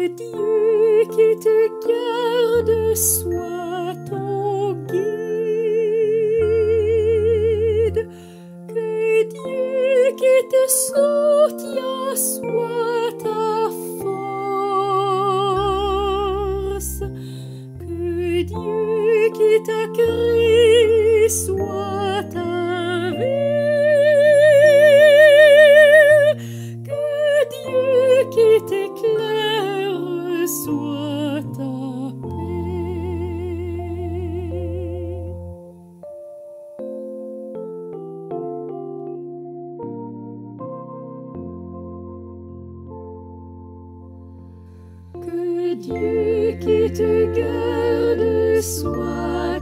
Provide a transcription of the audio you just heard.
Dieu qui te garde soit ton guide, que Dieu qui te soutient soit ta force, que Dieu qui t'a créé soit ta vie, que Dieu qui t'éclaire soit ta paix. Que Dieu qui te garde soit